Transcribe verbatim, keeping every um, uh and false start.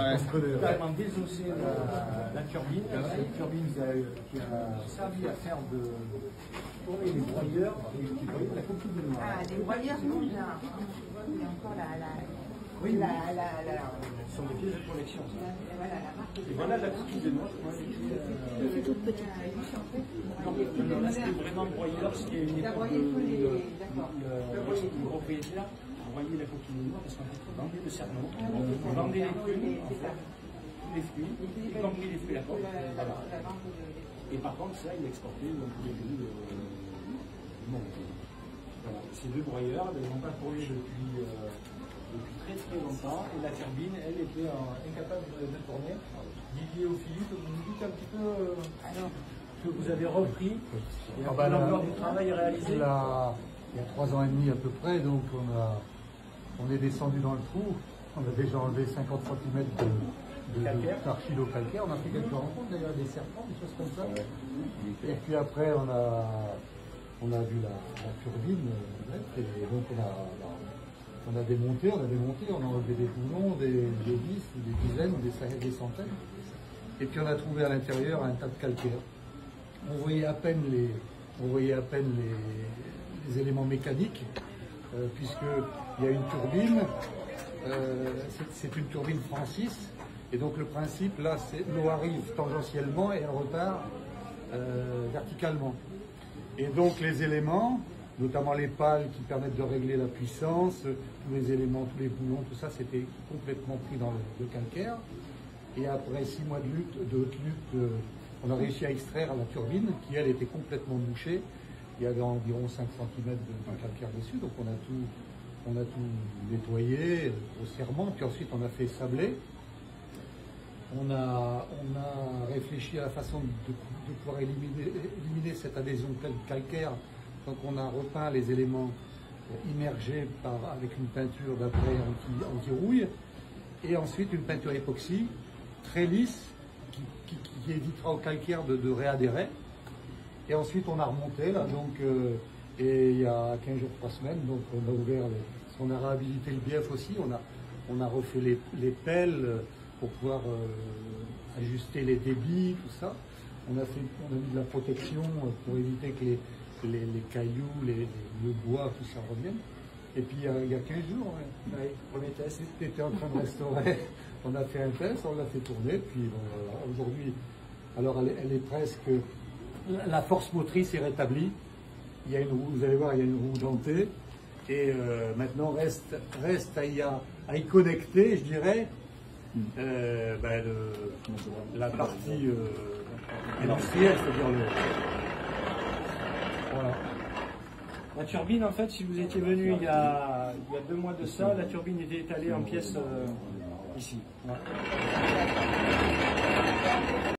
Ouais. Totalement désossé la, la turbine. C'est une turbine qui a, qui a servi à faire de tourner les broyeurs et qui broyaient la coquille de noix. Ah, les broyeurs, non, là. Il y a encore la. la... Oui, la, la, la, ce sont des pièces de collection. La, voilà, la marque. Et voilà la coquille de noix. C'est toute petite. Non, non, là c'était vraiment broyeur, ce qui est une époque de le propriété là. Broyer la coquille de noix parce qu'on vendait le cerneau, on vendait les fruits, les fruits, y compris les fruits à la coque. Voilà. Et par contre, ça, il exportait dans tous les pays du monde. Voilà. Ces deux broyeurs, ils n'ont pas brûlé depuis, euh, depuis très très longtemps. Et la turbine, elle était euh, incapable de, de tourner. Didier ou Philippe, vous nous dites un petit peu euh, que vous avez repris et ah bah l'ampleur du travail réalisé. Là, il y a trois ans et demi à peu près, donc on, a, on est descendu dans le trou. On a déjà enlevé cinquante centimètres de, de, d'argilo-calcaire. On a fait quelques rencontres, d'ailleurs, des serpents, des choses comme ça. Et puis après, on a, on a vu la, la turbine, et donc on a, on a démonté, on a démonté, on a enlevé des boulons, des, des vis, des dizaines, des, des centaines. Et puis on a trouvé à l'intérieur un tas de calcaire. On voyait à peine les, on voyait à peine les, les éléments mécaniques, euh, puisqu'il y a une turbine, euh, c'est une turbine Francis, et donc le principe là, c'est l'eau arrive tangentiellement et elle repart euh, verticalement. Et donc les éléments, notamment les pales qui permettent de régler la puissance, tous les éléments, tous les boulons, tout ça, c'était complètement pris dans le, le calcaire. Et après six mois de lutte, de haute lutte, euh, on a réussi à extraire la turbine, qui elle était complètement bouchée. Il y avait environ cinq centimètres de, de calcaire dessus, donc on a tout, on a tout nettoyé au serment, puis ensuite on a fait sabler. On a, on a réfléchi à la façon de, de pouvoir éliminer, éliminer cette adhésion calcaire. Donc on a repeint les éléments immergés par, avec une peinture d'après anti-rouille, et ensuite une peinture époxy très lisse qui, qui, qui évitera au calcaire de, de réadhérer. Et ensuite on a remonté là, donc euh, et il y a quinze jours, trois semaines, donc on a ouvert, les, on a réhabilité le B F aussi, on a, on a refait les, les pelles pour pouvoir euh, ajuster les débits, tout ça. On a, fait, on a mis de la protection pour éviter que les, les, les cailloux, les, les, le bois, tout ça revienne. Et puis euh, il y a quinze jours, ouais. Oui, premier test. Tu étais en train de restaurer, on a fait un test, on l'a fait tourner, puis bon, voilà. Aujourd'hui, alors elle, elle est presque, la force motrice est rétablie. Il y a une roue, vous allez voir, il y a une roue dentée, et euh, maintenant reste, reste à, y a, à y connecter, je dirais, euh, ben, le, la partie euh, industrielle, c'est-à-dire le. Voilà. La turbine, en fait, si vous étiez venu il y a, il y a deux mois de ça, la turbine était étalée en pièces euh, ici. Ouais.